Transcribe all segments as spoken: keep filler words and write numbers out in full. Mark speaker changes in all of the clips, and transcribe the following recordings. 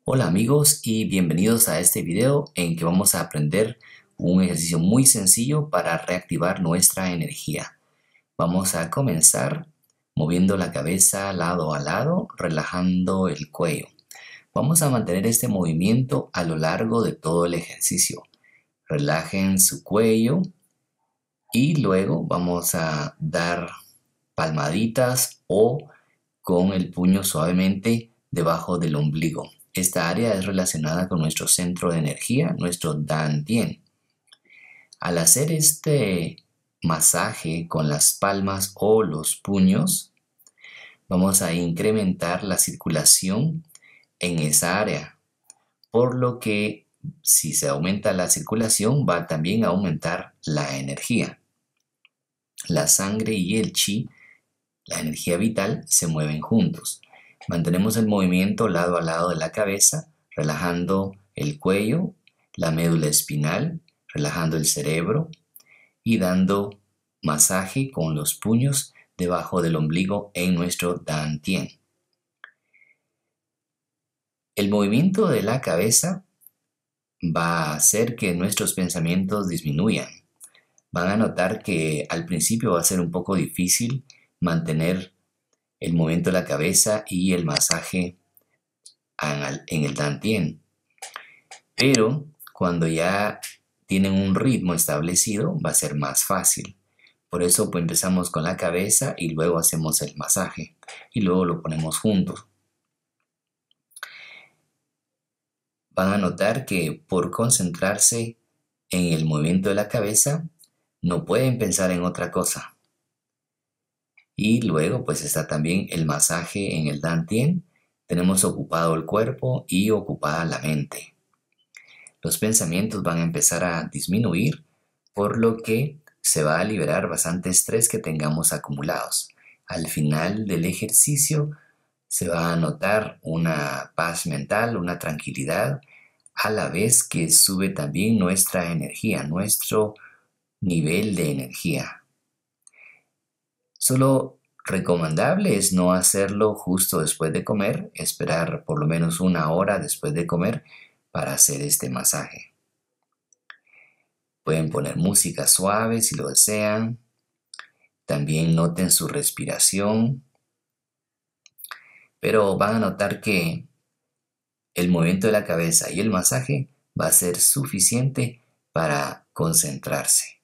Speaker 1: Hola amigos y bienvenidos a este video en que vamos a aprender un ejercicio muy sencillo para reactivar nuestra energía. Vamos a comenzar moviendo la cabeza lado a lado, relajando el cuello. Vamos a mantener este movimiento a lo largo de todo el ejercicio. Relajen su cuello y luego vamos a dar palmaditas o con el puño suavemente debajo del ombligo. Esta área es relacionada con nuestro centro de energía, nuestro Dantian. Al hacer este masaje con las palmas o los puños, vamos a incrementar la circulación en esa área, por lo que si se aumenta la circulación va también a aumentar la energía. La sangre y el chi, la energía vital, se mueven juntos. Mantenemos el movimiento lado a lado de la cabeza, relajando el cuello, la médula espinal, relajando el cerebro y dando masaje con los puños debajo del ombligo en nuestro Dantian. El movimiento de la cabeza va a hacer que nuestros pensamientos disminuyan. Van a notar que al principio va a ser un poco difícil mantener el movimiento de la cabeza y el masaje en el Dantian. Pero cuando ya tienen un ritmo establecido va a ser más fácil. Por eso pues empezamos con la cabeza y luego hacemos el masaje y luego lo ponemos juntos. Van a notar que por concentrarse en el movimiento de la cabeza no pueden pensar en otra cosa. Y luego pues está también el masaje en el Dantian. Tenemos ocupado el cuerpo y ocupada la mente. Los pensamientos van a empezar a disminuir, por lo que se va a liberar bastante estrés que tengamos acumulados. Al final del ejercicio se va a notar una paz mental, una tranquilidad, a la vez que sube también nuestra energía, nuestro nivel de energía. Solo recomendable es no hacerlo justo después de comer, esperar por lo menos una hora después de comer para hacer este masaje. Pueden poner música suave si lo desean. También noten su respiración. Pero van a notar que el movimiento de la cabeza y el masaje va a ser suficiente para concentrarse.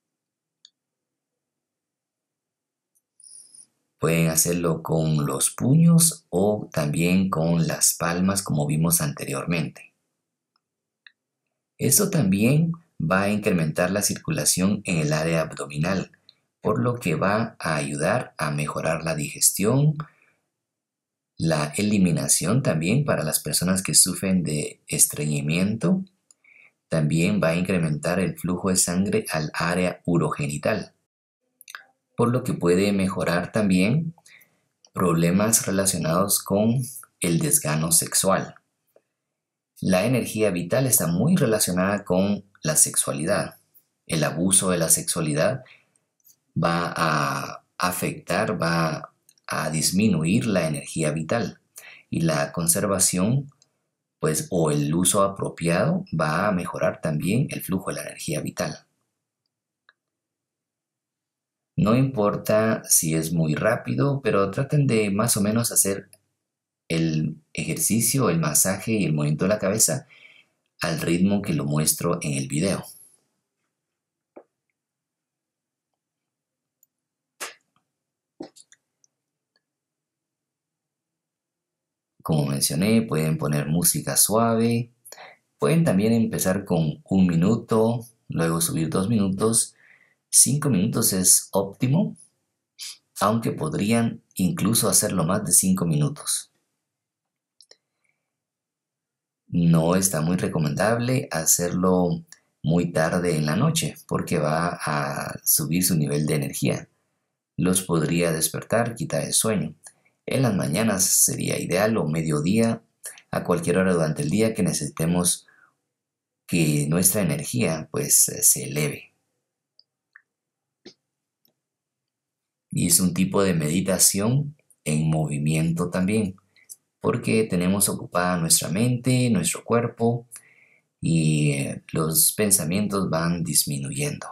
Speaker 1: Pueden hacerlo con los puños o también con las palmas como vimos anteriormente. Esto también va a incrementar la circulación en el área abdominal, por lo que va a ayudar a mejorar la digestión, la eliminación también para las personas que sufren de estreñimiento. También va a incrementar el flujo de sangre al área urogenital, por lo que puede mejorar también problemas relacionados con el desgano sexual. La energía vital está muy relacionada con la sexualidad. El abuso de la sexualidad va a afectar, va a disminuir la energía vital y la conservación, pues, o el uso apropiado va a mejorar también el flujo de la energía vital. No importa si es muy rápido, pero traten de más o menos hacer el ejercicio, el masaje y el movimiento de la cabeza al ritmo que lo muestro en el video. Como mencioné, pueden poner música suave. Pueden también empezar con un minuto, luego subir dos minutos. Cinco minutos es óptimo, aunque podrían incluso hacerlo más de cinco minutos. No está muy recomendable hacerlo muy tarde en la noche porque va a subir su nivel de energía. Los podría despertar, quitar el sueño. En las mañanas sería ideal o mediodía, a cualquier hora durante el día que necesitemos que nuestra energía pues se eleve. Y es un tipo de meditación en movimiento también, porque tenemos ocupada nuestra mente, nuestro cuerpo y eh, los pensamientos van disminuyendo.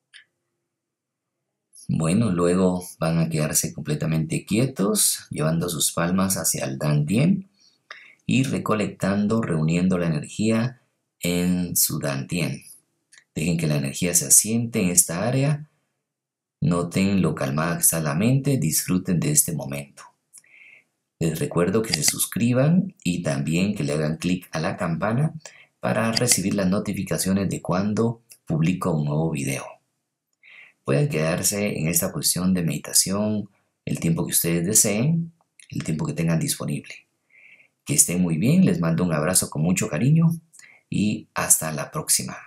Speaker 1: Bueno, luego van a quedarse completamente quietos, llevando sus palmas hacia el Dantien y recolectando, reuniendo la energía en su Dantien. Dejen que la energía se asiente en esta área. Noten lo calmada que está la mente, disfruten de este momento. Les recuerdo que se suscriban y también que le hagan clic a la campana para recibir las notificaciones de cuando publico un nuevo video. Pueden quedarse en esta posición de meditación el tiempo que ustedes deseen, el tiempo que tengan disponible. Que estén muy bien, les mando un abrazo con mucho cariño y hasta la próxima.